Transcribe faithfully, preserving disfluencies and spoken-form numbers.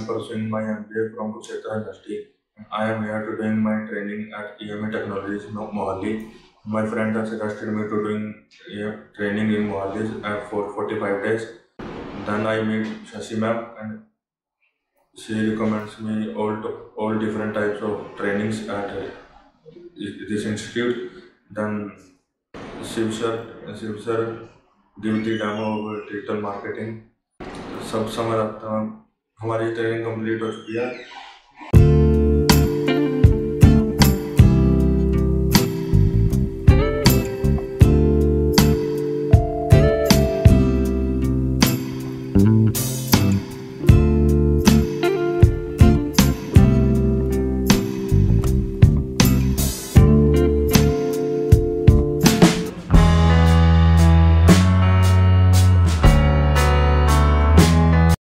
pursuing my M B A from Kurukshetra University. I am here to doing my training at E M A Technologies, Mo- Mohali. My friend has suggested me to doing uh, training in Mohali uh, for forty-five days. Then I meet Shashi ma'am and she recommends me all to, all different types of trainings at uh, this institute. Then Shiv sir, Shiv sir give the demo of digital marketing. सब समझ आता हूँ। हमारी training complete हो चुकी है।